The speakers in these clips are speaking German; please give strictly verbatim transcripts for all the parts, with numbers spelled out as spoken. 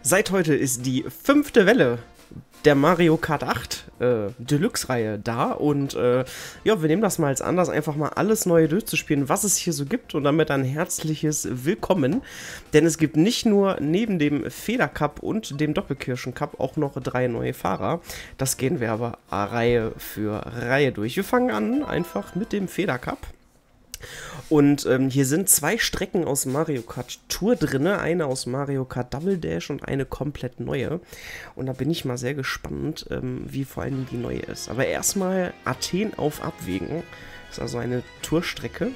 Seit heute ist die fünfte Welle der Mario Kart acht äh, Deluxe-Reihe da und äh, ja, wir nehmen das mal als Anlass, einfach mal alles Neue durchzuspielen, was es hier so gibt und damit ein herzliches Willkommen, denn es gibt nicht nur neben dem Feder-Cup und dem Doppelkirschen-Cup auch noch drei neue Fahrer. Das gehen wir aber Reihe für Reihe durch. Wir fangen an einfach mit dem Feder-Cup. Und ähm, hier sind zwei Strecken aus Mario Kart Tour drin, eine aus Mario Kart Double Dash und eine komplett neue. Und da bin ich mal sehr gespannt, ähm, wie vor allem die neue ist. Aber erstmal Athen auf Abwägen. Das ist also eine Tourstrecke.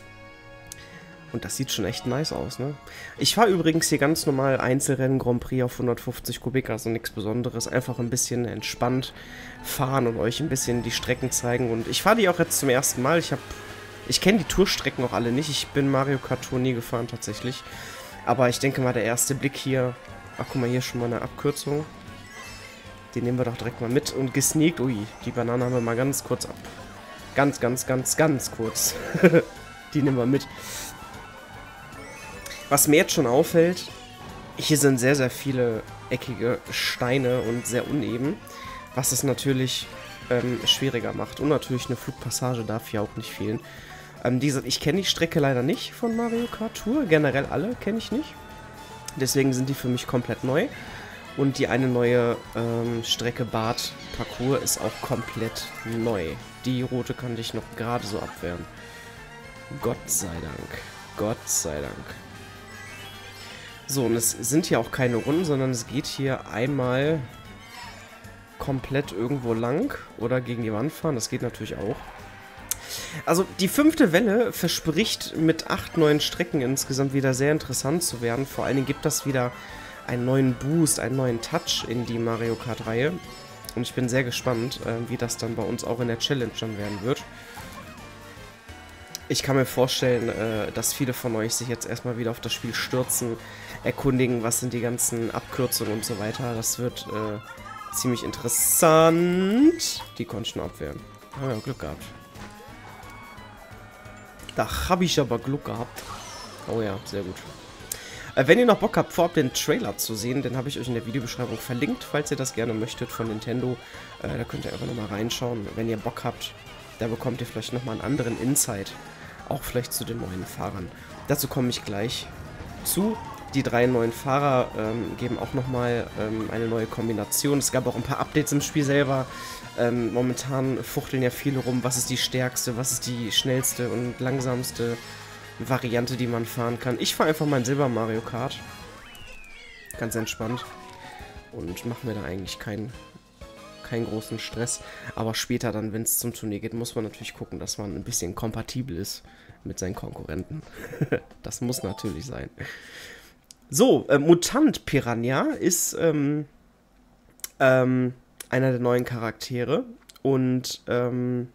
Und das sieht schon echt nice aus, ne? Ich fahre übrigens hier ganz normal Einzelrennen Grand Prix auf hundertfünfzig Kubik, also nichts Besonderes. Einfach ein bisschen entspannt fahren und euch ein bisschen die Strecken zeigen. Und ich fahre die auch jetzt zum ersten Mal. Ich habe... Ich kenne die Tourstrecken auch alle nicht. Ich bin Mario Kart Tour nie gefahren tatsächlich. Aber ich denke mal, der erste Blick hier... Ach, guck mal, hier schon mal eine Abkürzung. Die nehmen wir doch direkt mal mit. Und gesneakt. Ui, die Banane haben wir mal ganz kurz ab. Ganz, ganz, ganz, ganz kurz. Die nehmen wir mit. Was mir jetzt schon auffällt, hier sind sehr, sehr viele eckige Steine und sehr uneben. Was es natürlich ähm, schwieriger macht. Und natürlich eine Flugpassage darf hier auch nicht fehlen. Ähm, diese, ich kenne die Strecke leider nicht von Mario Kart Tour. Generell alle kenne ich nicht. Deswegen sind die für mich komplett neu. Und die eine neue ähm, Strecke Bad Parcours ist auch komplett neu. Die rote kann ich noch gerade so abwehren. Gott sei Dank. Gott sei Dank. So, und es sind hier auch keine Runden, sondern es geht hier einmal komplett irgendwo lang oder gegen die Wand fahren. Das geht natürlich auch. Also die fünfte Welle verspricht mit acht neuen Strecken insgesamt wieder sehr interessant zu werden. Vor allen Dingen gibt das wieder einen neuen Boost, einen neuen Touch in die Mario Kart Reihe. Und ich bin sehr gespannt, äh, wie das dann bei uns auch in der Challenge dann werden wird. Ich kann mir vorstellen, äh, dass viele von euch sich jetzt erstmal wieder auf das Spiel stürzen, erkundigen, was sind die ganzen Abkürzungen und so weiter. Das wird äh, ziemlich interessant. Die konnte ich schon abwehren. Haben wir Glück gehabt. Da habe ich aber Glück gehabt. Oh ja, sehr gut. Äh, wenn ihr noch Bock habt, vorab den Trailer zu sehen, den habe ich euch in der Videobeschreibung verlinkt, falls ihr das gerne möchtet von Nintendo. Äh, da könnt ihr einfach nochmal reinschauen. Wenn ihr Bock habt, da bekommt ihr vielleicht nochmal einen anderen Insight. Auch vielleicht zu den neuen Fahrern. Dazu komme ich gleich zu. Die drei neuen Fahrer ähm, geben auch nochmal ähm, eine neue Kombination. Es gab auch ein paar Updates im Spiel selber. Ähm, momentan fuchteln ja viele rum, was ist die stärkste, was ist die schnellste und langsamste Variante, die man fahren kann. Ich fahre einfach mein Silber Mario Kart. Ganz entspannt. Und mache mir da eigentlich keinen keinen großen Stress. Aber später dann, wenn es zum Turnier geht, muss man natürlich gucken, dass man ein bisschen kompatibel ist mit seinen Konkurrenten. Das muss natürlich sein. So, äh, Mutant Piranha ist ähm, ähm, einer der neuen Charaktere und ähm,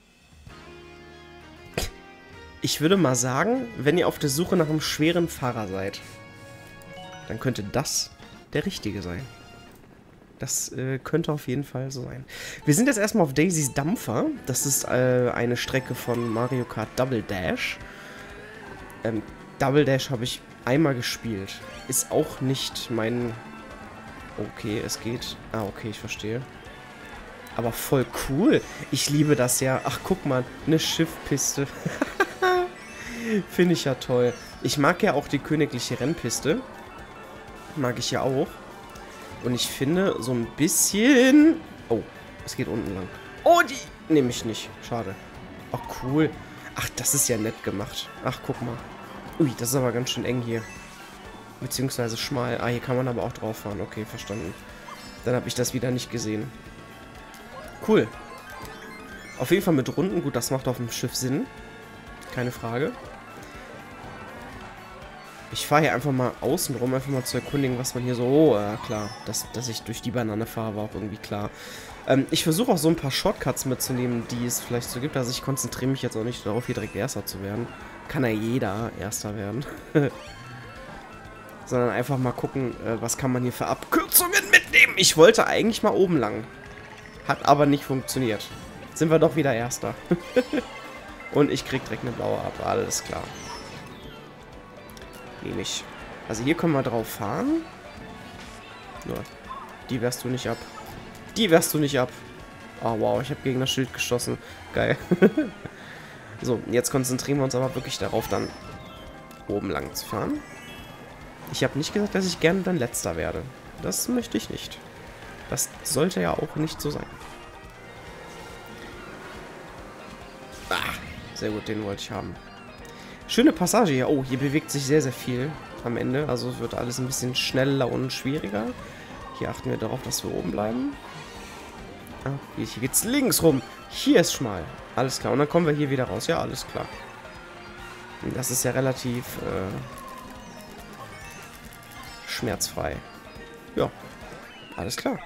ich würde mal sagen, wenn ihr auf der Suche nach einem schweren Fahrer seid, dann könnte das der richtige sein. Das äh, könnte auf jeden Fall so sein. Wir sind jetzt erstmal auf Daisys Dampfer. Das ist äh, eine Strecke von Mario Kart Double Dash. Ähm, Double Dash habe ich einmal gespielt. Ist auch nicht mein... Okay, es geht. Ah, okay, ich verstehe. Aber voll cool. Ich liebe das ja. Ach, guck mal, eine Schiffpiste. Finde ich ja toll. Ich mag ja auch die königliche Rennpiste. Mag ich ja auch. Und ich finde, so ein bisschen... Oh, es geht unten lang. Oh, die nehme ich nicht. Schade. Ach, cool. Ach, das ist ja nett gemacht. Ach, guck mal. Ui, das ist aber ganz schön eng hier. Beziehungsweise schmal. Ah, hier kann man aber auch drauf fahren. Okay, verstanden. Dann habe ich das wieder nicht gesehen. Cool. Auf jeden Fall mit Runden. Gut, das macht auf dem Schiff Sinn. Keine Frage. Ich fahre hier einfach mal außen rum, einfach mal zu erkundigen, was man hier so... Oh, äh, klar. Dass, dass ich durch die Banane fahre, war auch irgendwie klar. Ähm, ich versuche auch so ein paar Shortcuts mitzunehmen, die es vielleicht so gibt. Also ich konzentriere mich jetzt auch nicht darauf, hier direkt Erster zu werden. Kann ja jeder Erster werden. Sondern einfach mal gucken, äh, was kann man hier für Abkürzungen mitnehmen. Ich wollte eigentlich mal oben lang. Hat aber nicht funktioniert. Sind wir doch wieder Erster. Und ich krieg direkt eine blaue ab. Alles klar. Nehme ich. Also hier können wir drauf fahren. Nur, die wehrst du nicht ab. Die wehrst du nicht ab. Oh, wow, ich habe gegen das Schild geschossen. Geil. So, jetzt konzentrieren wir uns aber wirklich darauf, dann oben lang zu fahren. Ich habe nicht gesagt, dass ich gerne dann Letzter werde. Das möchte ich nicht. Das sollte ja auch nicht so sein. Ah, sehr gut, den wollte ich haben. Schöne Passage hier. Oh, hier bewegt sich sehr, sehr viel am Ende. Also es wird alles ein bisschen schneller und schwieriger. Hier achten wir darauf, dass wir oben bleiben. Ah, hier, hier geht's links rum. Hier ist schmal. Alles klar. Und dann kommen wir hier wieder raus. Ja, alles klar. Das ist ja relativ äh, schmerzfrei. Ja, alles klar.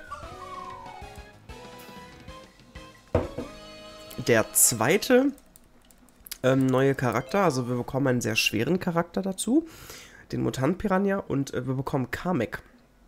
Der zweite ähm, neue Charakter, also wir bekommen einen sehr schweren Charakter dazu, den Mutant Piranha, und äh, wir bekommen Kamek.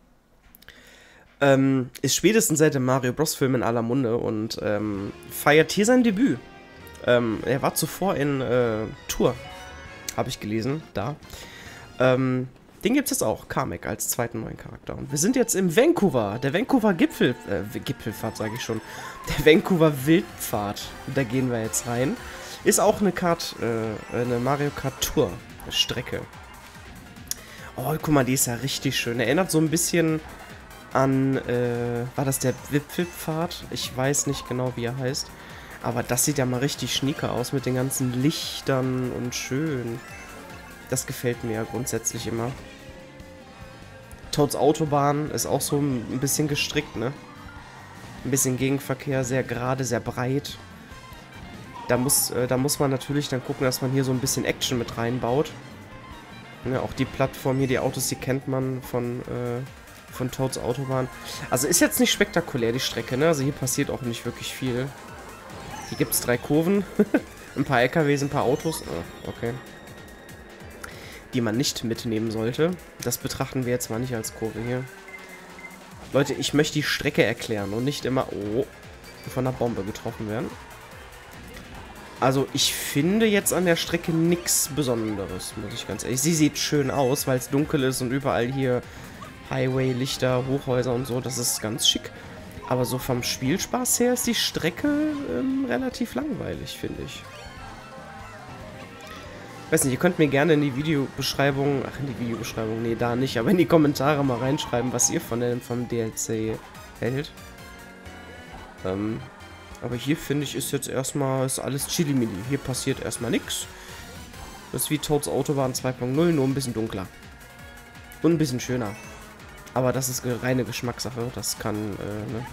Ähm, ist spätestens seit dem Mario Bros. Film in aller Munde und ähm, feiert hier sein Debüt. Ähm, er war zuvor in äh, Tour, habe ich gelesen, da. Ähm, den gibt es jetzt auch, Kamek, als zweiten neuen Charakter. Und wir sind jetzt im Vancouver, der Vancouver Gipfel, äh, Gipfelfahrt sage ich schon, der Vancouver Wildpfad. Da gehen wir jetzt rein. Ist auch eine Kart, äh, eine Mario Kart Tour Strecke. Oh, guck mal, die ist ja richtig schön. Erinnert so ein bisschen an, äh, war das der Wipfelpfad? Ich weiß nicht genau, wie er heißt. Aber das sieht ja mal richtig schnieke aus mit den ganzen Lichtern und schön. Das gefällt mir ja grundsätzlich immer. Toads Autobahn ist auch so ein bisschen gestrickt, ne? Ein bisschen Gegenverkehr, sehr gerade, sehr breit. Da muss, äh, da muss man natürlich dann gucken, dass man hier so ein bisschen Action mit reinbaut. Ja, auch die Plattform hier, die Autos, die kennt man von, äh, von Toads Autobahn. Also ist jetzt nicht spektakulär, die Strecke, ne? Also hier passiert auch nicht wirklich viel. Hier gibt es drei Kurven. Ein paar L K Ws, ein paar Autos. Oh, okay. Die man nicht mitnehmen sollte. Das betrachten wir jetzt mal nicht als Kurve hier. Leute, ich möchte die Strecke erklären und nicht immer, oh, von einer Bombe getroffen werden. Also ich finde jetzt an der Strecke nichts Besonderes, muss ich ganz ehrlich. Sie sieht schön aus, weil es dunkel ist und überall hier Highway, Lichter, Hochhäuser und so. Das ist ganz schick. Aber so vom Spielspaß her ist die Strecke ähm, relativ langweilig, finde ich. Ich weiß nicht, ihr könnt mir gerne in die Videobeschreibung, ach in die Videobeschreibung, nee, da nicht, aber in die Kommentare mal reinschreiben, was ihr von dem vom D L C hält. Ähm, aber hier finde ich, ist jetzt erstmal, ist alles chili-mili. Hier passiert erstmal nichts. Das ist wie Toads Autobahn zwei punkt null, nur ein bisschen dunkler. Und ein bisschen schöner. Aber das ist reine Geschmackssache, das kann, äh, ne?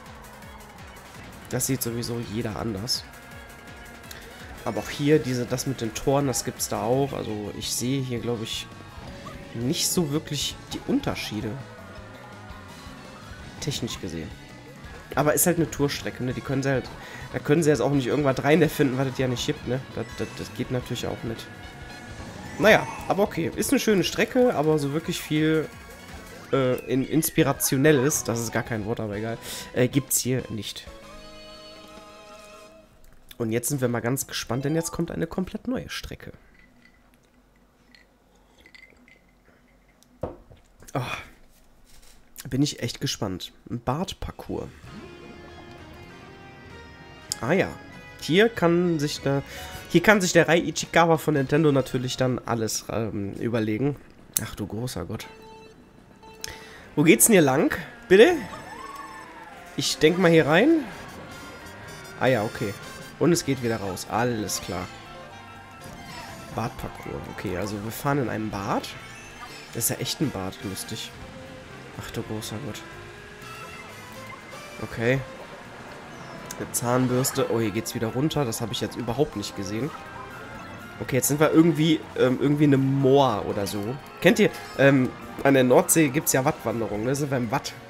Das sieht sowieso jeder anders. Aber auch hier, diese, das mit den Toren, das gibt es da auch. Also ich sehe hier, glaube ich, nicht so wirklich die Unterschiede. Technisch gesehen. Aber ist halt eine Tourstrecke, ne? Die können sie halt, da können sie jetzt auch nicht irgendwas rein erfinden, was das ja nicht gibt, ne? Das, das, das geht natürlich auch nicht. Naja, aber okay. Ist eine schöne Strecke, aber so wirklich viel äh, in Inspirationelles, das ist gar kein Wort, aber egal, äh, gibt es hier nicht. Und jetzt sind wir mal ganz gespannt, denn jetzt kommt eine komplett neue Strecke. Oh, bin ich echt gespannt. Ein Bart-Parcours. Ah ja. Hier kann sich der, hier kann sich der Rei Ichikawa von Nintendo natürlich dann alles ähm, überlegen. Ach du großer Gott. Wo geht's denn hier lang? Bitte? Ich denke mal hier rein. Ah ja, okay. Und es geht wieder raus. Alles klar. Badparcours. Okay, also wir fahren in einem Bad. Das ist ja echt ein Bad. Lustig. Ach du großer Gott. Okay. Eine Zahnbürste. Oh, hier geht's wieder runter. Das habe ich jetzt überhaupt nicht gesehen. Okay, jetzt sind wir irgendwie, ähm, irgendwie in einem Moor oder so. Kennt ihr, ähm, an der Nordsee gibt es ja Wattwanderung. Da sind wir im Watt.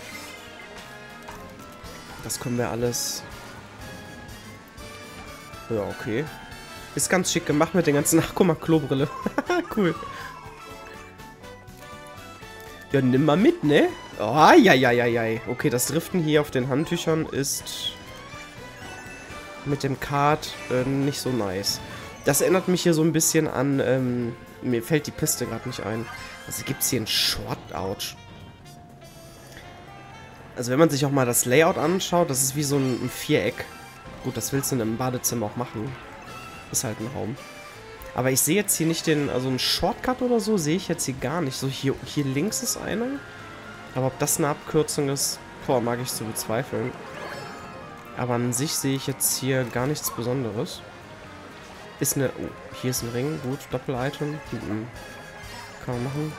Das können wir alles... Ja, okay. Ist ganz schick gemacht mit den ganzen... Ach, guck mal, Klobrille. Cool. Ja, nimm mal mit, ne? Oh, ja, ja, ja, ja. Okay, das Driften hier auf den Handtüchern ist mit dem Kart äh, nicht so nice. Das erinnert mich hier so ein bisschen an... Ähm, mir fällt die Piste gerade nicht ein. Also gibt es hier ein Shortout. Also wenn man sich auch mal das Layout anschaut, das ist wie so ein, ein Viereck. Gut, das willst du in einem Badezimmer auch machen. Ist halt ein Raum. Aber ich sehe jetzt hier nicht den, also einen Shortcut oder so, sehe ich jetzt hier gar nicht. So, hier, hier links ist einer. Aber ob das eine Abkürzung ist, boah, mag ich zu bezweifeln. Aber an sich sehe ich jetzt hier gar nichts Besonderes. Ist eine, oh, hier ist ein Ring, gut, Doppel-Item. Mhm. Kann man machen.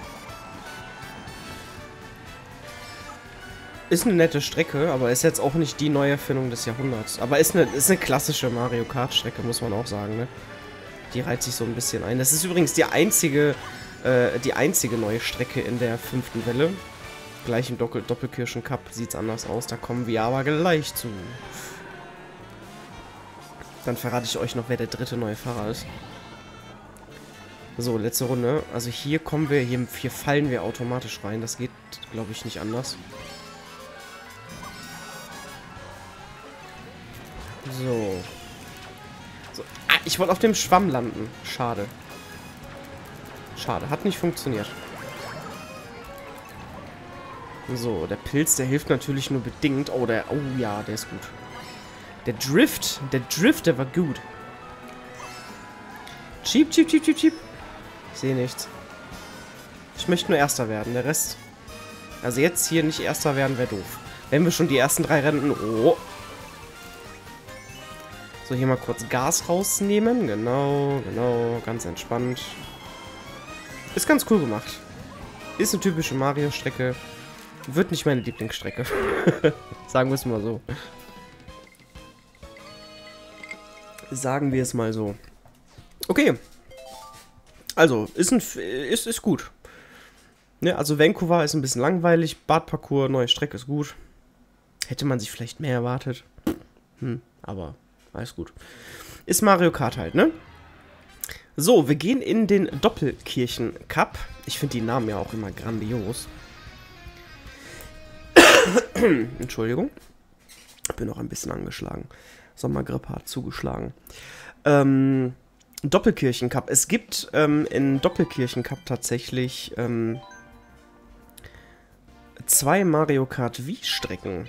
Ist eine nette Strecke, aber ist jetzt auch nicht die neue Erfindung des Jahrhunderts. Aber ist eine, ist eine klassische Mario Kart Strecke, muss man auch sagen, ne? Die reiht sich so ein bisschen ein. Das ist übrigens die einzige, äh, die einzige neue Strecke in der fünften Welle. Gleich im Doppel Doppelkirschen Cup sieht es anders aus. Da kommen wir aber gleich zu. Dann verrate ich euch noch, wer der dritte neue Fahrer ist. So, letzte Runde. Also hier kommen wir, hier, hier fallen wir automatisch rein. Das geht, glaube ich, nicht anders. So. so. Ah, ich wollte auf dem Schwamm landen. Schade. Schade. Hat nicht funktioniert. So, der Pilz, der hilft natürlich nur bedingt. Oh, der... Oh ja, der ist gut. Der Drift. Der Drift, der war gut. Cheap, cheap, cheap, cheap, cheap. Ich sehe nichts. Ich möchte nur Erster werden. Der Rest... Also jetzt hier nicht Erster werden, wäre doof. Wenn wir schon die ersten drei Rennen... Oh... So, hier mal kurz Gas rausnehmen. Genau, genau, ganz entspannt. Ist ganz cool gemacht. Ist eine typische Mario-Strecke. Wird nicht meine Lieblingsstrecke. Sagen wir es mal so. Sagen wir es mal so. Okay. Also, ist, ein, ist, ist gut. Ne, also Vancouver ist ein bisschen langweilig. Badparcours, neue Strecke ist gut. Hätte man sich vielleicht mehr erwartet. Hm, aber... Alles gut. Ist Mario Kart halt, ne? So, wir gehen in den Doppelkirchen Cup. Ich finde die Namen ja auch immer grandios. Entschuldigung. Bin noch ein bisschen angeschlagen. Sommergrippe hat zugeschlagen. Ähm, Doppelkirchen Cup. Es gibt ähm, in Doppelkirchen Cup tatsächlich ähm, zwei Mario Kart Wii-Strecken,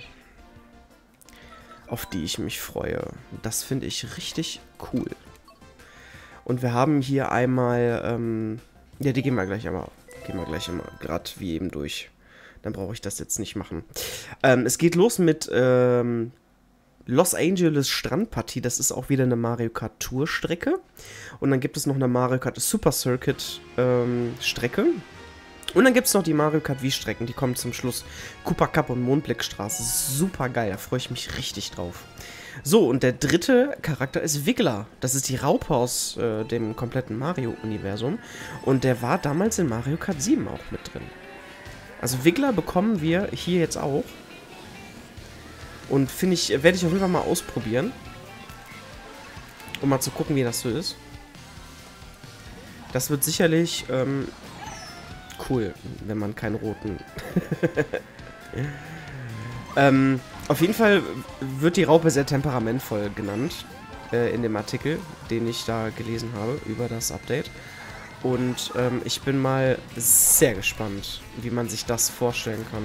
auf die ich mich freue. Das finde ich richtig cool. Und wir haben hier einmal, ähm, ja, die gehen wir gleich einmal, gehen wir gleich einmal gerade wie eben durch. Dann brauche ich das jetzt nicht machen. Ähm, es geht los mit ähm, Los Angeles Strandpartie. Das ist auch wieder eine Mario Kart Tour Strecke. Und dann gibt es noch eine Mario Kart Super Circuit ähm, Strecke. Und dann gibt es noch die Mario Kart Wii-Strecken, die kommen zum Schluss. Cooper Cup und Mondblickstraße. Super geil, da freue ich mich richtig drauf. So, und der dritte Charakter ist Wiggler. Das ist die Raupe aus äh, dem kompletten Mario-Universum. Und der war damals in Mario Kart sieben auch mit drin. Also Wiggler bekommen wir hier jetzt auch. Und finde ich, werde ich auf jeden Fall mal ausprobieren. Um mal zu gucken, wie das so ist. Das wird sicherlich... Ähm, cool, wenn man keinen roten... ähm, auf jeden Fall wird die Raupe sehr temperamentvoll genannt äh, in dem Artikel, den ich da gelesen habe über das Update. Und ähm, ich bin mal sehr gespannt, wie man sich das vorstellen kann.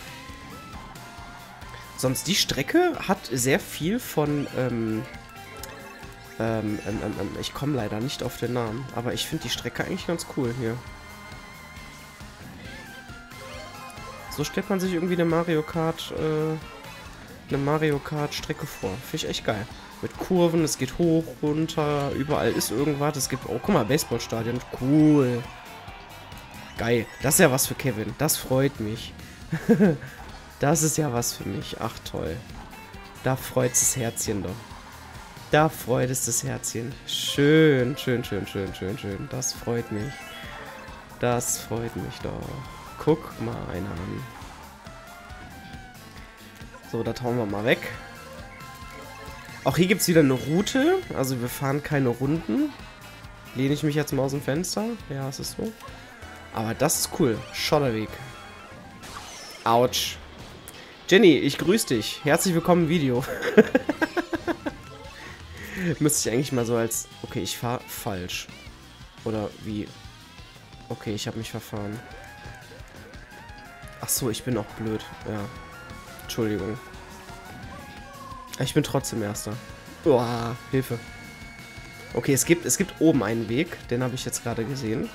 Sonst die Strecke hat sehr viel von... Ähm, ähm, ähm, ähm, ich komme leider nicht auf den Namen, aber ich finde die Strecke eigentlich ganz cool hier. So stellt man sich irgendwie eine Mario Kart, äh, eine Mario Kart Strecke vor. Finde ich echt geil. Mit Kurven, es geht hoch, runter, überall ist irgendwas. Es gibt, oh, guck mal, Baseballstadion. Cool. Geil. Das ist ja was für Kevin. Das freut mich. Das ist ja was für mich. Ach, toll. Da freut es das Herzchen doch. Da freut es das Herzchen. Schön, schön, schön, schön, schön, schön. Das freut mich. Das freut mich doch. Guck mal einer an. So, da hauen wir mal weg. Auch hier gibt es wieder eine Route. Also wir fahren keine Runden. Lehne ich mich jetzt mal aus dem Fenster? Ja, es ist so. Aber das ist cool. Schotterweg. Autsch. Jenny, ich grüße dich. Herzlich willkommen im Video. Müsste ich eigentlich mal so als... Okay, ich fahre falsch. Oder wie... Okay, ich habe mich verfahren. Ach so, ich bin auch blöd. Ja. Entschuldigung. Ich bin trotzdem Erster. Boah, Hilfe. Okay, es gibt, es gibt oben einen Weg. Den habe ich jetzt gerade gesehen.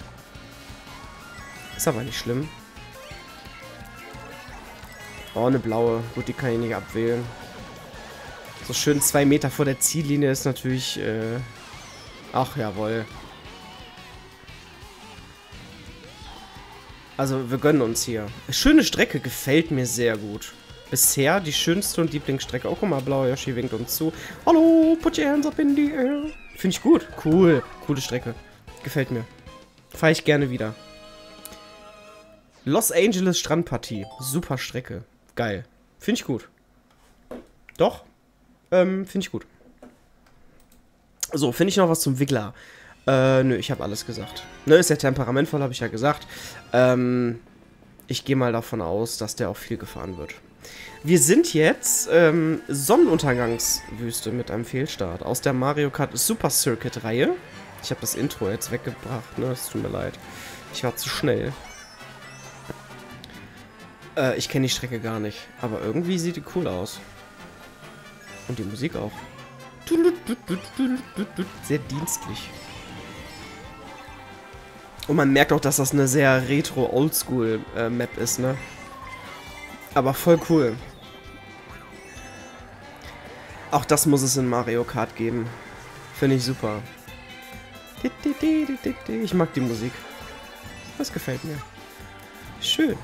Ist aber nicht schlimm. Oh, eine blaue. Gut, die kann ich nicht abwählen. So schön zwei Meter vor der Ziellinie ist natürlich... Äh Ach, jawohl. Also, wir gönnen uns hier. Schöne Strecke, gefällt mir sehr gut. Bisher die schönste und Lieblingsstrecke. Oh, guck mal, blauer Yoshi winkt uns zu. Hallo, put your hands up in the air. Finde ich gut. Cool. Coole Strecke. Gefällt mir. Fahre ich gerne wieder. Los Angeles Strandpartie. Super Strecke. Geil. Finde ich gut. Doch. Ähm, finde ich gut. So, finde ich noch was zum Wiggler? Äh, nö, ich habe alles gesagt. Ne, ist ja temperamentvoll, habe ich ja gesagt. Ähm, ich gehe mal davon aus, dass der auch viel gefahren wird. Wir sind jetzt ähm, Sonnenuntergangswüste mit einem Fehlstart aus der Mario Kart Super Circuit Reihe. Ich habe das Intro jetzt weggebracht, ne? Es tut mir leid. Ich war zu schnell. Äh, ich kenne die Strecke gar nicht, aber irgendwie sieht die cool aus. Und die Musik auch. Sehr dienstlich. Und man merkt auch, dass das eine sehr retro-oldschool-Map ist, ne? Aber voll cool. Auch das muss es in Mario Kart geben. Finde ich super. Ich mag die Musik. Das gefällt mir. Schön.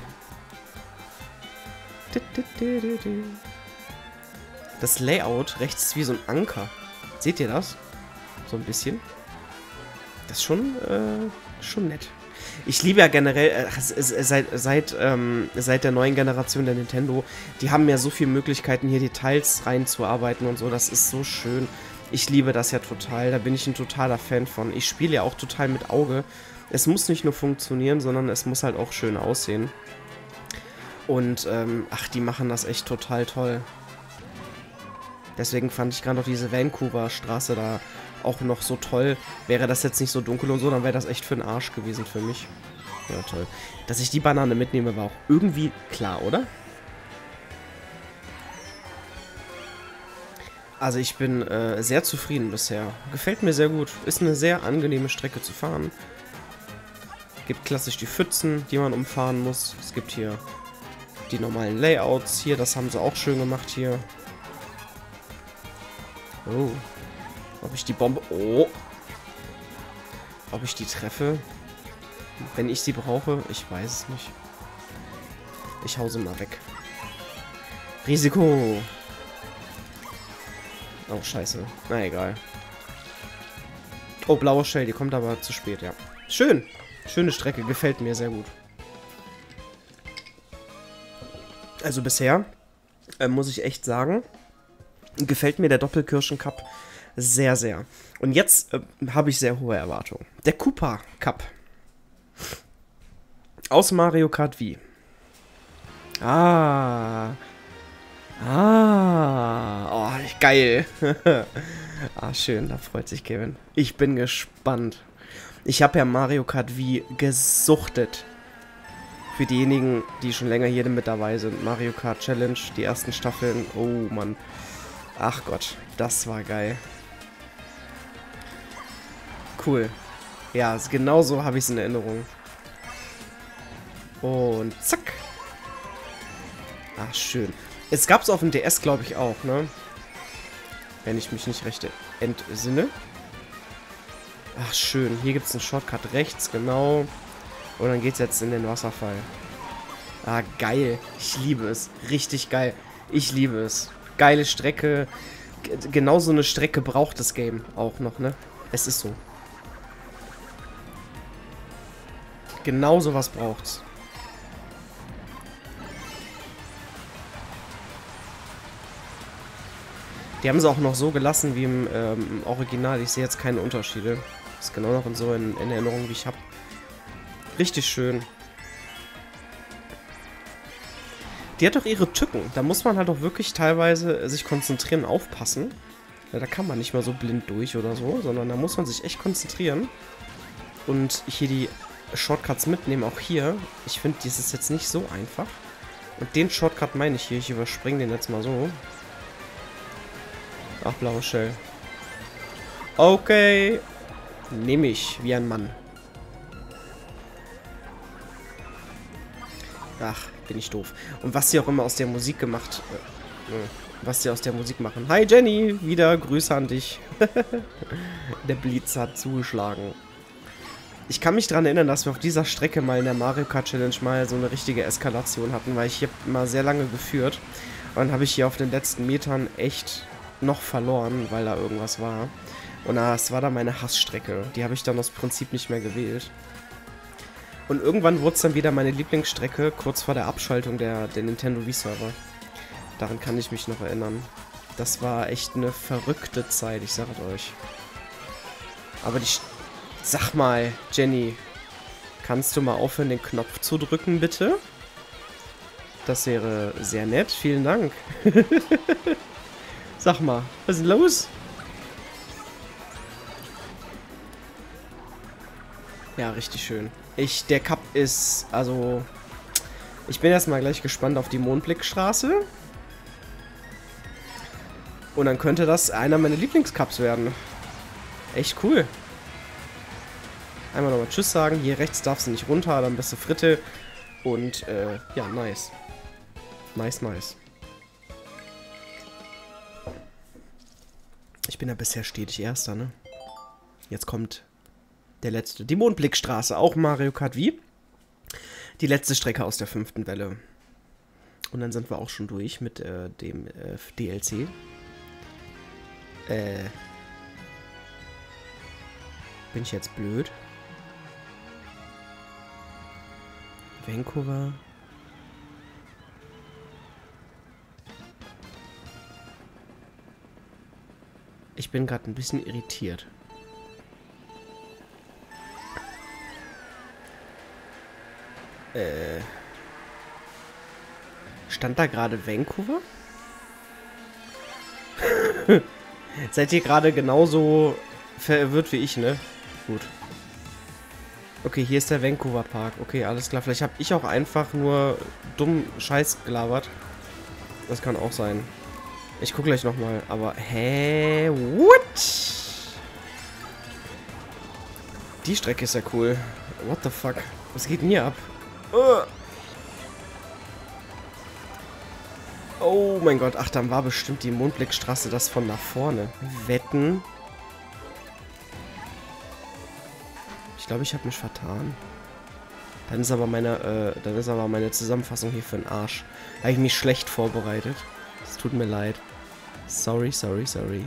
Das Layout rechts ist wie so ein Anker. Seht ihr das? So ein bisschen. Das ist schon, äh, schon nett. Ich liebe ja generell, äh, seit, seit, ähm, seit der neuen Generation der Nintendo, die haben ja so viele Möglichkeiten, hier Details reinzuarbeiten und so. Das ist so schön. Ich liebe das ja total. Da bin ich ein totaler Fan von. Ich spiele ja auch total mit Auge. Es muss nicht nur funktionieren, sondern es muss halt auch schön aussehen. Und, ähm, ach, die machen das echt total toll. Deswegen fand ich gerade noch diese Vancouver-Straße da auch noch so toll. Wäre das jetzt nicht so dunkel und so, dann wäre das echt für den Arsch gewesen für mich. Ja, toll. Dass ich die Banane mitnehme, war auch irgendwie klar, oder? Also ich bin äh, sehr zufrieden bisher. Gefällt mir sehr gut. Ist eine sehr angenehme Strecke zu fahren. Gibt klassisch die Pfützen, die man umfahren muss. Es gibt hier die normalen Layouts. Hier, das haben sie auch schön gemacht hier. Oh. Ob ich die Bombe... Oh. Ob ich die treffe? Wenn ich sie brauche? Ich weiß es nicht. Ich hau sie mal weg. Risiko. Oh, scheiße. Na, egal. Oh, blaue Shell. Die kommt aber zu spät, ja. Schön. Schöne Strecke. Gefällt mir sehr gut. Also bisher, äh, muss ich echt sagen, gefällt mir der Doppelkirschen Cup sehr, sehr. Und jetzt äh, habe ich sehr hohe Erwartungen. Der Koopa Cup. Aus Mario Kart Wii. Ah. Ah. Oh, geil. Ah, schön. Da freut sich Kevin. Ich bin gespannt. Ich habe ja Mario Kart Wii gesuchtet. Für diejenigen, die schon länger hier mit dabei sind. Mario Kart Challenge, die ersten Staffeln. Oh, Mann. Ach Gott, das war geil. Cool. Ja, genau so habe ich es in Erinnerung. Und zack. Ach, schön. Es gab es auf dem D S, glaube ich, auch, ne? Wenn ich mich nicht recht entsinne. Ach, schön. Hier gibt es einen Shortcut rechts, genau. Und dann geht es jetzt in den Wasserfall. Ah, geil. Ich liebe es. Richtig geil. Ich liebe es. Geile Strecke. G- genau so eine Strecke braucht das Game auch noch, ne? Es ist so. Genau sowas braucht's. Die haben sie auch noch so gelassen wie im ähm, Original. Ich sehe jetzt keine Unterschiede. Ist genau noch in so in, in Erinnerung, wie ich habe. Richtig schön. Die hat doch ihre Tücken. Da muss man halt auch wirklich teilweise sich konzentrieren, aufpassen. Ja, da kann man nicht mal so blind durch oder so, sondern da muss man sich echt konzentrieren. Und hier die Shortcuts mitnehmen, auch hier. Ich finde, dies ist jetzt nicht so einfach. Und den Shortcut meine ich hier. Ich überspringe den jetzt mal so. Ach, blaue Shell. Okay. Nehme ich, wie ein Mann. Ach, bin ich doof. Und was sie auch immer aus der Musik gemacht... Äh, was sie aus der Musik machen. Hi Jenny, wieder Grüße an dich. Der Blitz hat zugeschlagen. Ich kann mich daran erinnern, dass wir auf dieser Strecke mal in der Mario Kart Challenge mal so eine richtige Eskalation hatten, weil ich hier mal sehr lange geführt. Und dann habe ich hier auf den letzten Metern echt noch verloren, weil da irgendwas war. Und das war dann meine Hassstrecke. Die habe ich dann aus Prinzip nicht mehr gewählt. Und irgendwann wurde es dann wieder meine Lieblingsstrecke, kurz vor der Abschaltung der, der Nintendo Wii-Server. Daran kann ich mich noch erinnern. Das war echt eine verrückte Zeit, ich sage es euch. Aber die... St Sag mal, Jenny, kannst du mal aufhören, den Knopf zu drücken, bitte? Das wäre sehr nett, vielen Dank. Sag mal, was ist denn los? Ja, richtig schön. Ich, der Cup ist, also... Ich bin erstmal gleich gespannt auf die Mondblickstraße. Und dann könnte das einer meiner Lieblingscups werden. Echt cool. Einmal nochmal Tschüss sagen. Hier rechts darfst du nicht runter, dann bist du Fritte. Und, äh, ja, nice. Nice, nice. Ich bin ja bisher stetig Erster, ne? Jetzt kommt der letzte. Die Mondblickstraße, auch Mario Kart Wii. Die letzte Strecke aus der fünften Welle. Und dann sind wir auch schon durch mit äh, dem äh, D L C. Äh. Bin ich jetzt blöd? Vancouver. Ich bin gerade ein bisschen irritiert. Äh. Stand da gerade Vancouver? Seid ihr gerade genauso verwirrt wie ich, ne? Gut. Okay, hier ist der Vancouver Park. Okay, alles klar. Vielleicht habe ich auch einfach nur dumm Scheiß gelabert. Das kann auch sein. Ich gucke gleich nochmal. Aber, hä? What? Die Strecke ist ja cool. What the fuck? Was geht denn hier ab? Uh. Oh mein Gott. Ach, dann war bestimmt die Mondblickstraße das von nach vorne. Wetten? Ich glaube, ich habe mich vertan. Dann ist aber meine, äh, dann ist aber meine Zusammenfassung hier für den Arsch. Habe ich mich schlecht vorbereitet. Es tut mir leid. Sorry, sorry, sorry.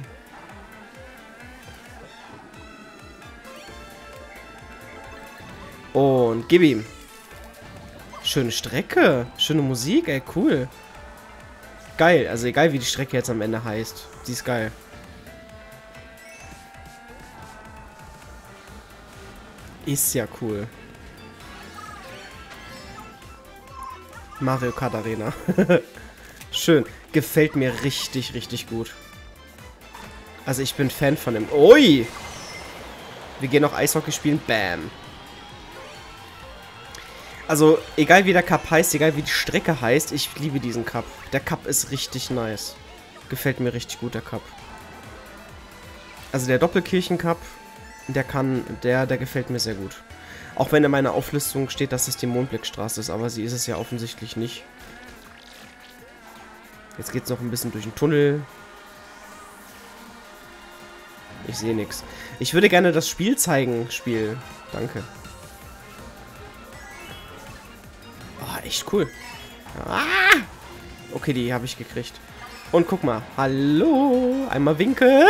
Und gib ihm. Schöne Strecke. Schöne Musik, ey, cool. Geil, also egal wie die Strecke jetzt am Ende heißt. Die ist geil. Ist ja cool. Mario Kart Arena. Schön. Gefällt mir richtig, richtig gut. Also ich bin Fan von dem... Ui! Wir gehen noch Eishockey spielen. Bam. Also, egal wie der Cup heißt, egal wie die Strecke heißt, ich liebe diesen Cup. Der Cup ist richtig nice. Gefällt mir richtig gut, der Cup. Also der Doppelkirchen-Cup, der kann, der, der gefällt mir sehr gut. Auch wenn in meiner Auflistung steht, dass es die Mondblickstraße ist, aber sie ist es ja offensichtlich nicht. Jetzt geht es noch ein bisschen durch den Tunnel. Ich sehe nichts. Ich würde gerne das Spiel zeigen, Spiel. Danke. Oh, echt cool. Ah! Okay, die habe ich gekriegt. Und guck mal. Hallo. Einmal winken.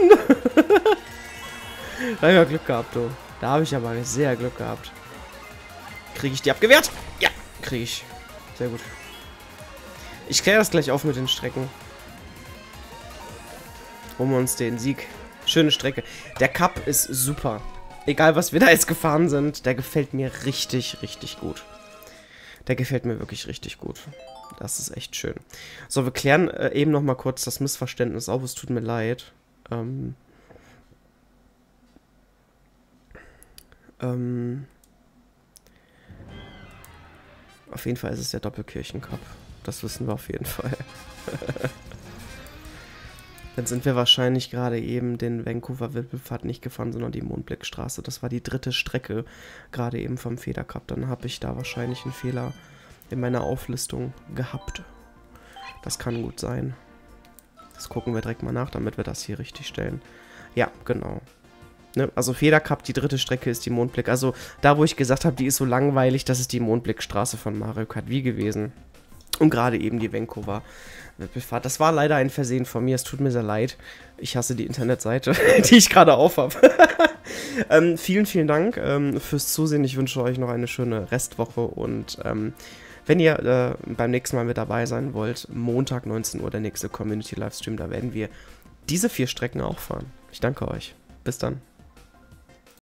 Da habe ich ja Glück gehabt, du. Da habe ich aber sehr Glück gehabt. Kriege ich die abgewehrt? Ja, kriege ich. Sehr gut. Ich kläre das gleich auf mit den Strecken. Holen wir uns den Sieg. Schöne Strecke. Der Cup ist super. Egal, was wir da jetzt gefahren sind, der gefällt mir richtig, richtig gut. Der gefällt mir wirklich richtig gut. Das ist echt schön. So, wir klären äh, eben noch mal kurz das Missverständnis auf. Es tut mir leid. Ähm... Ähm... Auf jeden Fall ist es der Doppelkirchen-Cup. das wissen wir auf jeden Fall. Dann sind wir wahrscheinlich gerade eben den Vancouver-Wimpelpfad nicht gefahren, sondern die Mondblickstraße. Das war die dritte Strecke, gerade eben vom Federcup. Dann habe ich da wahrscheinlich einen Fehler in meiner Auflistung gehabt. Das kann gut sein. Das gucken wir direkt mal nach, damit wir das hier richtig stellen. Ja, genau. Ne? Also Federcup, die dritte Strecke ist die Mondblick. Also da, wo ich gesagt habe, die ist so langweilig, das ist die Mondblickstraße von Mario Kart Wii gewesen. Und gerade eben die Vancouver Wimpelpfad. Das war leider ein Versehen von mir, es tut mir sehr leid. Ich hasse die Internetseite, die ich gerade auf habe. ähm, vielen, vielen Dank ähm, fürs Zusehen. Ich wünsche euch noch eine schöne Restwoche und ähm, wenn ihr äh, beim nächsten Mal mit dabei sein wollt, Montag neunzehn Uhr der nächste Community-Livestream, da werden wir diese vier Strecken auch fahren. Ich danke euch. Bis dann.